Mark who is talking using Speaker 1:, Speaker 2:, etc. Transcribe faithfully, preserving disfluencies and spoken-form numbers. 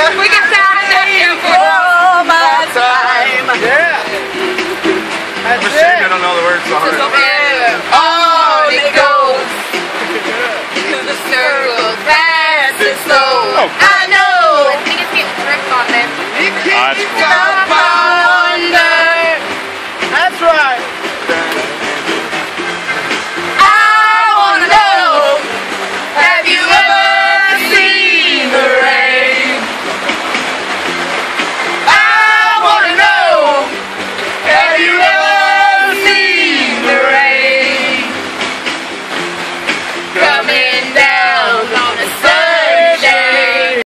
Speaker 1: We got that all my time.
Speaker 2: Yeah.
Speaker 3: I'm ashamed I don't know the words so hard.
Speaker 1: On it goes. The circle passes slow. I know. I think it's getting tripped on them.
Speaker 3: That's cool.